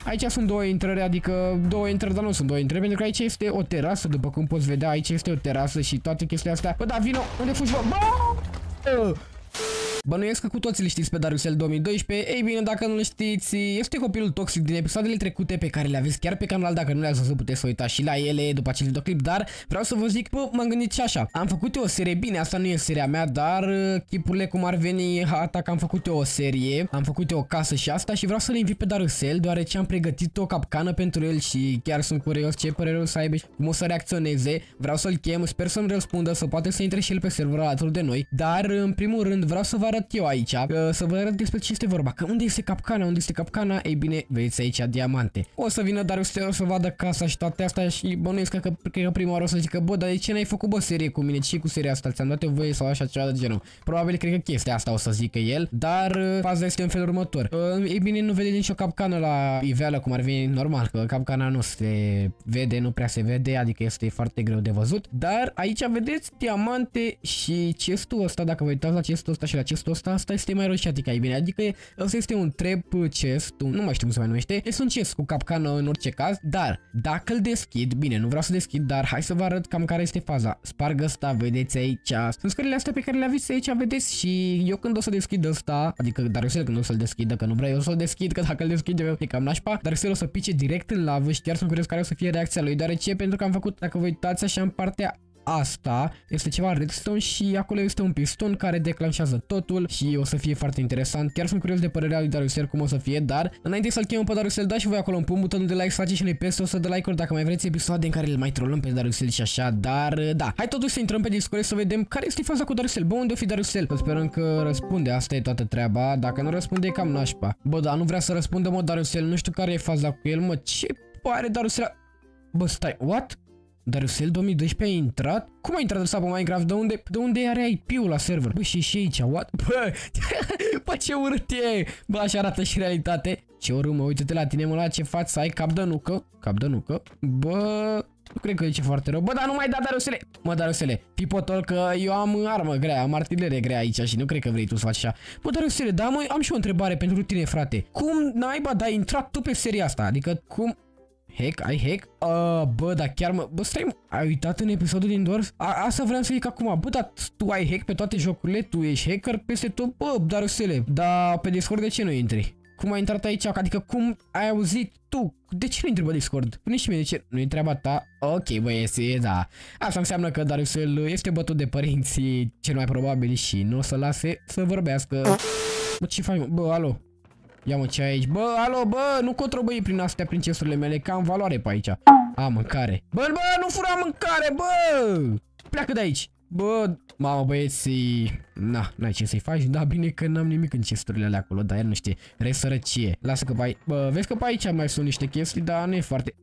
Aici sunt două intrări, adică două intrări, dar nu sunt două intrări, pentru că aici este o terasă, după cum poți vedea, aici este o terasă și toate chestiile astea. Bă, da, vino, unde fugi, bă? Bă! Bănuiesc că cu toții îl știți pe Darusel 2012. Ei bine, dacă nu-l știți, este copilul toxic din episoadele trecute pe care le aveți chiar pe canal. Dacă nu le-ați văzut, puteți să uitați și la ele după acel videoclip. Dar vreau să vă zic, bă, m-am gândit și așa. Am făcut eu o serie, bine, asta nu e seria mea, dar chipurile cum ar veni, atac, am făcut eu o serie. Am făcut eu o casă și asta și vreau să-l invit pe Darusel, deoarece am pregătit o capcană pentru el și chiar sunt curios ce părere o să aibă și cum o să reacționeze. Vreau să-l chem, sper să-mi răspundă, să poate să intre și el pe server alături de noi. Dar, în primul rând, vreau să vă arăt eu aici, să vă arăt despre ce este vorba. Că unde este capcana? Unde este capcana? Ei bine, vedeți aici diamante. O să vină Darusel, o să vadă casa și toate astea și bănuiesc că cred că prima oară o să zică, bă, dar de ce n-ai făcut, bă, serie cu mine? Ce cu seria asta? Ți-am dat eu voie sau așa ceva de genul? Probabil cred că chestia asta o să zică el, dar faza este în felul următor. Ei bine, nu vede nicio capcană la iveală, cum ar veni normal, că capcana nu se vede, nu prea se vede, adică este foarte greu de văzut. Dar aici vedeți diamante și chestul ăsta, dacă vă uitați la chestul ăsta și la chestul ăsta, asta este mai roșiatic, ai bine, adică ăsta este un trap chest, nu mai știu cum se mai numește, este un chest cu capcană în orice caz, dar dacă îl deschid, bine, nu vreau să deschid, dar hai să vă arăt cam care este faza. Sparg ăsta, vedeți aici, sunt scările astea pe care le aveți aici, vedeți, și eu când o să deschid ăsta, adică Darusel când o să-l deschidă, că nu vreau eu să-l deschid, că dacă îl deschid eu e cam nașpa, Darusel o să pice direct în lavă și chiar sunt curios care o să fie reacția lui, deoarece pentru că am făcut, dacă vă uitați așa în partea asta este ceva redstone și acolo este un piston care declanșează totul și o să fie foarte interesant. Chiar sunt curios de părerea lui Darusel cum o să fie, dar înainte să-l chem pe Darusel, dați și voi acolo un pun butonul de like, să faceți și noi peste 100 de like-uri dacă mai vreți episoade în care îl mai trollăm pe Darusel și așa, dar da. Hai totuși să intrăm pe Discord să vedem care este faza cu Darusel. Bă, unde o fi Darusel? Sperăm că răspunde, asta e toată treaba. Dacă nu răspunde e cam nașpa. Bă, da, nu vrea să răspundă, mă, Darusel, nu știu care e faza cu el, mă, ce pare Darusel? Bă, stai, what? Darusel 2012 a intrat? Cum a intrat ăsta pe Minecraft? De unde are IP-ul la server? Bă, și aici, what? Bă, bă, ce urât e! Bă, așa arată și realitate. Ce urât, mă, uite-te la tine, mă, la ce față ai, cap de nucă. Cap de nucă. Bă, nu cred că e ce foarte rău. Bă, dar nu mai da, Darusele! Mă, Darusele, fii potol că eu am armă grea, am artilerie grea aici și nu cred că vrei tu să faci așa. Bă, Darusele, da, mă, am și o întrebare pentru tine, frate. Cum naiba, da, ai intrat tu pe seria asta? Adică, cum... Hack? Ai hack? Bă, dar chiar mă... Bă, stai, ai uitat în episodul din Doors? Asta vreau să zic acum. Bă, dar tu ai hack pe toate jocurile? Tu ești hacker peste tot? Bă, Darusele. Dar pe Discord de ce nu intri? Cum ai intrat aici? Adică cum ai auzit tu? De ce nu intri pe Discord? Pune și mie, de ce? Nu e treaba ta? Ok, băieți, da. Asta înseamnă că Darusel este bătut de părinții cel mai probabil și nu o să lase să vorbească. Bă, ce faci, mă? Bă, alo. Ia mă, ce ai aici? Bă, alo, bă, nu controbăi prin astea, prin chesturile mele, că am valoare pe aici. A, mâncare. Bă, nu fura mâncare, bă! Pleacă de aici. Bă, mamă, băieții. Na, n-ai ce să-i faci, da, bine că n-am nimic în chesturile alea acolo, dar el nu știe. Resărăcie. Lasă că pe aici. Bă, vezi că pe aici mai sunt niște chestii, dar nu e foarte...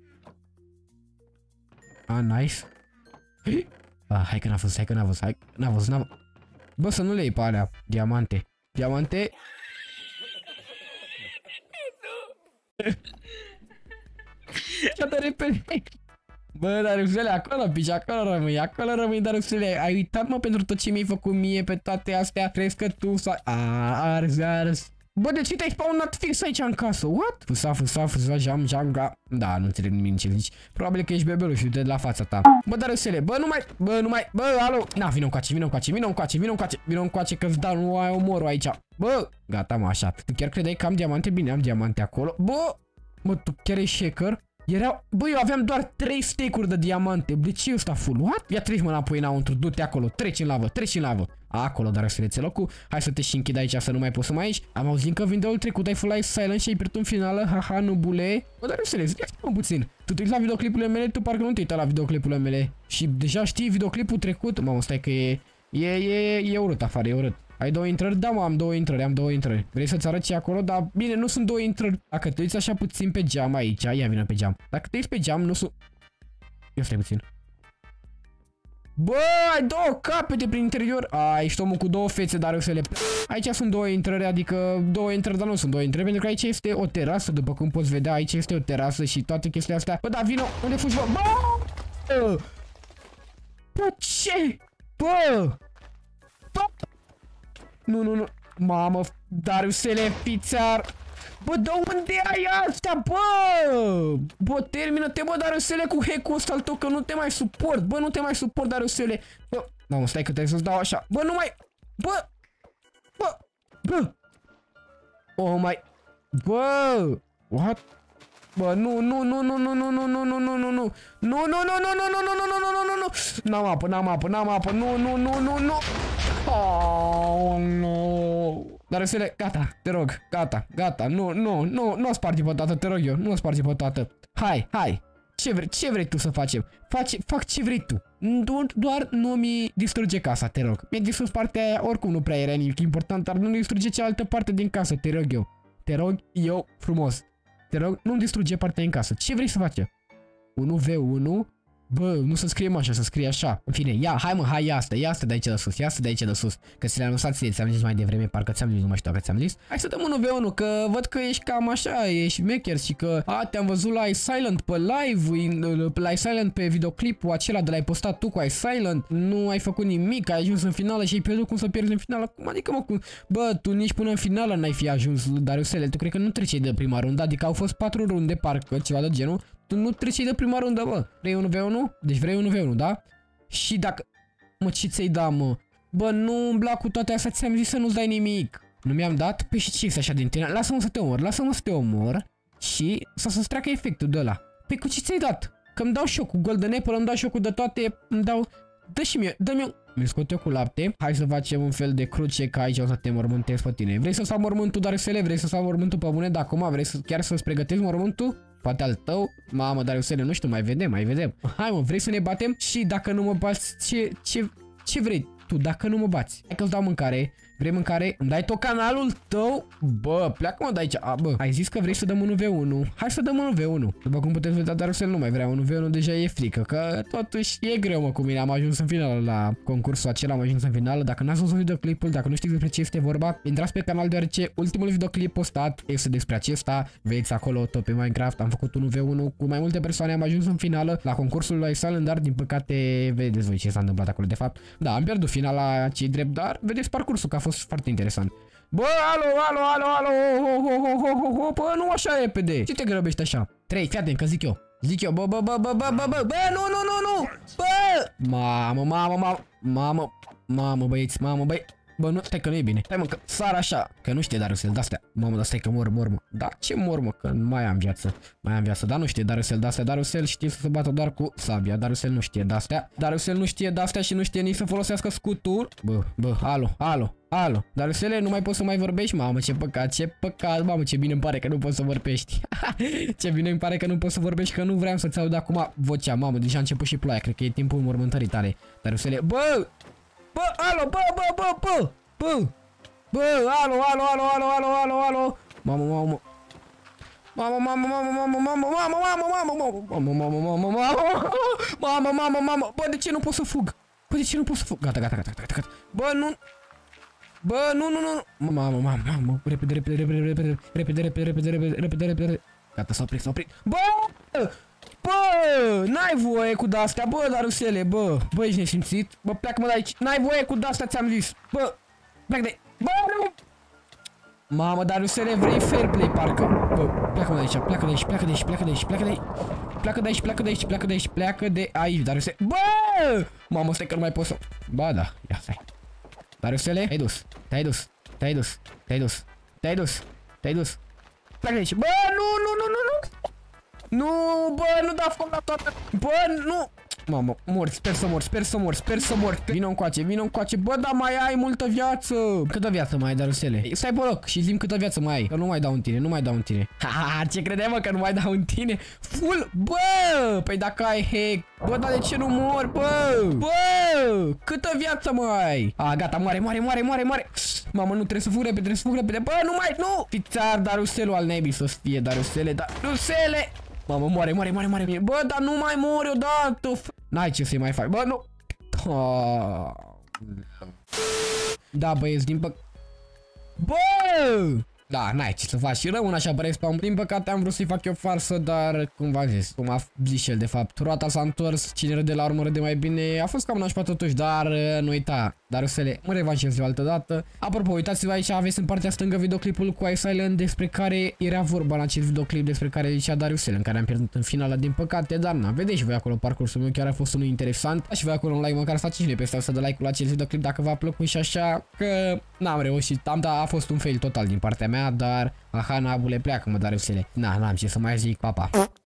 A, nice. Hai că n-a fost, hai că n-a fost, hai. N-a fost, n-a... Bă, să nu le iei pe alea. Diamante. Diamante. Ce de repede. Bă, Darusele, acolo pici, acolo rămâi, Darusele. Ai uitat, mă, pentru tot ce mi-ai făcut mie pe toate astea. Crezi că tu s-a... Ars. Bă, de ce te-ai spawnat fix aici în casă? What? Fusa, jam, da, nu înțeleg nimic ce zici. Probabil că ești bebeluș și uite de la fața ta. Bă, Darusele, bă, alo. Na, vino încoace, că-ți dau, nu ai omorul aici. Bă, gata, mă, așa. Tu chiar credeai că am diamante? Bine, am diamante acolo. Bă, mă, tu chiar ești hacker? Bă, eu aveam doar 3 stake-uri de diamante. De ce e ăsta full? What? Ia treci mă înapoi înăuntru, du-te acolo, treci în lavă. Acolo, dar să rețe locul. Hai să te și închid aici, să nu mai poți să mai ieși. Am auzit că videoul trecut ai full life silent și ai pierdut în finală. Haha, nubule. Bă, dar să rețe, ia-ți puțin. Tu te uiți la videoclipurile mele, tu parcă nu te uita la videoclipurile mele. Și deja știi videoclipul trecut. Mamă, stai că e urât afară, e urât. Ai 2 intrări? Da, mă, am 2 intrări. Vrei să-ți arăt și acolo? Dar bine, nu sunt 2 intrări. Dacă te uiți așa puțin pe geam aici, ia vină pe geam. Dacă te uiți pe geam, nu sunt... Ia stai puțin. Bă, ai 2 capete prin interior. Ești omul cu 2 fețe, dar eu să le... Aici sunt 2 intrări, adică 2 intrări, dar nu sunt 2 intrări, pentru că aici este o terasă, după cum poți vedea, aici este o terasă și toate chestiile astea. Bă, da, vino, unde fugi, bă? Bă, ce? Bă! Nu. Mamă, Darusele, fițar. Bă, de unde ai astea, bă? Bă, termină-te, bă, Dariusele, cu hack-ul ăsta al tău, că nu te mai suport. Bă, nu te mai suport, Dariusele. Bă, mamă, stai că trebuie să-ți dau așa. Bă, nu mai... Bă! Bă! Bă! Oh my... Bă! What? Bă, nu. N-am apă. Nu. Oh, nu. Dariusele, gata, te rog, gata. Nu o sparge pe toată, te rog eu, nu o sparge pe toată. Hai. Ce vrei tu să facem? Fac ce vrei tu. Doar nu mi distruge casa, te rog. Mi-a distrus partea aia, oricum nu prea era nimic important, dar nu distruge cealaltă parte din casă, te rog eu. Te rog eu frumos. Te rog, nu-mi distruge partea în casă. Ce vrei să facem? 1v1? Bă, nu să scriem așa, să scrie așa. În fine, hai ia asta de aici de sus, Că ți le-am lăsat ție, ți-am zis mai devreme, parcă ți-am zis, nu mai știu dacă ți-am zis. Hai să dăm 1v1, că văd că ești cam așa, ești mecher și că, te-am văzut la iSilent pe live, la iSilent pe videoclipul acela de l-ai postat tu cu iSilent, nu ai făcut nimic, ai ajuns în finală și ai pierdut. Cum să pierzi în finală? Cum adică, mă, cum? Bă, tu nici până în finală n-ai fi ajuns, Dariusele, tu cred că nu treci de prima rundă, adică au fost 4 runde, parcă, ceva de genul. Tu nu treci de prima rundă, bă. Vrei 1v1? Deci vrei 1v1, da? Și dacă... Mă, ce ți-ai da, mă? Bă, nu umbla cu toate astea, ți-am zis să nu-ți dai nimic. Nu mi-am dat? Păi și ce este așa din tine? Lasă-mă să te omor și să-ți treacă efectul de ăla. Păi cu ce ți-ai dat? Că îmi dau și eu cu Golden Apple, îmi dau și eu cu de toate, îmi dau... Dă și mie, dă-mi eu... Mi-l scot eu cu lapte. Hai să facem un fel de cruce, că aici o să te mormântez pe tine. Vrei să-ți fac mormântul, Dariusele? Vrei să-ți fac mormântul pe bune? Dacă acum vrei chiar să-ți pregătești mormântul? Poate al tău? Mamă, Dariusele, nu știu, mai vedem. Hai, mă, vrei să ne batem? Și dacă nu mă bați, ce vrei tu dacă nu mă bați? Hai că-ți dau mâncare. Vrei mâncare? Îmi dai tot canalul tău? Bă, pleacă-mă de aici. Bă, ai zis că vrei să dăm 1v1. Hai să dăm 1v1. După cum puteți vedea, Dariusele nu mai vrea 1v1, deja e frică. Că totuși e greu, mă, cu mine. Am ajuns în finală la concursul acela, am ajuns în finală. Dacă n-ați văzut videoclipul, dacă nu știți despre ce este vorba, intrați pe canal, deoarece ultimul videoclip postat este despre acesta. Vedeți acolo tot pe Minecraft. Am făcut 1v1 cu mai multe persoane, am ajuns în finală la concursul lui iSilent, dar din păcate vedeți voi ce s-a întâmplat acolo de fapt. Da, am pierdut finala, ce drept, dar vedeți parcursul că a fost foarte interesant. Bă, alo, bă, nu așa repede. Ce te grăbești așa? 3, fii atent că zic eu, bă, nu, bă, mamă, băieți, bă, nu, stai că nu e bine. Stai, mă, că sar așa. Că nu știe Dariusel de-astea. Mamă, dar stai că mor, mă. Da, ce mor, mă, că mai am viață. Dar nu știe Dariusel de-astea. Dariusel știe să se bată doar cu sabia. Dariusel nu știe de-astea. Și nu știe nici să folosească scutul. Bă, alo. Dariusele, nu mai poți să mai vorbești? Mamă, ce păcat. Mamă, ce bine îmi pare că nu poți să vorbești. Ce bine îmi pare că nu poți să vorbești, că nu vreau să-ți aud acum vocea. Mamă, deja a început și ploaia. Cred că e timpul mormântării tale. Dariusele, bă, alo, bă, alo. Mamă. Bă, de ce nu pot să fug? Gata. Bă, nu. Mamă. Repede. Gata, s-a oprit. Bă, n-ai voie cu de-astea, bă, Dariusele, bă, ești nesimțit, bă, pleacă-mă de aici, n-ai voie cu de-astea, ți-am zis, bă, pleacă de, bă, nu! Mamă, Dariusele, vrei fair play, parcă, bă, pleacă-mă de aici, pleacă de aici, Dariusele, bă! Mamă, stai că nu mai pot să, ba da, ia stai, Dariusele, te-ai dus, pleacă de aici, bă, nu! Nu, bă, nu da foc la toată. Bă, nu. Mamă, mor, sper să mor. Vino încoace. Bă, dar mai ai multă viață. Câtă viață mai ai, Dariusele? Stai pe loc și zi-mi câtă viață mai ai. Că nu mai dau în tine, Ha, ce credeai, mă, că nu mai dau în tine? Full, bă. Păi dacă ai hack. Bă, dar de ce nu mor, bă? Bă, câtă viață mai ai? Gata, moare. Mamă, nu trebuie să fug repede. Bă, nu. Fițar, Dariusele al nebii să fie, Dariusele. Mamă, moare. Bă, dar nu mai mori odată. N-ai ce să-i mai faci. Bă, nu. Da, băieți, din păc... Bă! Da, n-ai ce să faci și rămân așa pe respawn. Din păcate am vrut să-i fac eu farsă, dar cum v-am zis, cum a zis și el de fapt, roata s-a întors, cine râde la urmă râde mai bine, a fost cam nașpa totuși, dar nu uita, dar Rusele, mă revanșez o altă dată. Apropo, uitați-vă aici, aveți în partea stângă videoclipul cu Ice Island despre care era vorba în acest videoclip despre care zicea Darius L, în care am pierdut în finală din păcate, dar na, vedeți și voi acolo parcursul meu, chiar a fost unul interesant. Și voi acolo un like, măcar faceți și peste să dă like-ul la acest videoclip dacă v-a plăcut și așa, că n-am reușit, a fost un fail total din partea mea, dar aha, nabule, pleacă mă Darius L. N-am ce să mai zic, papa.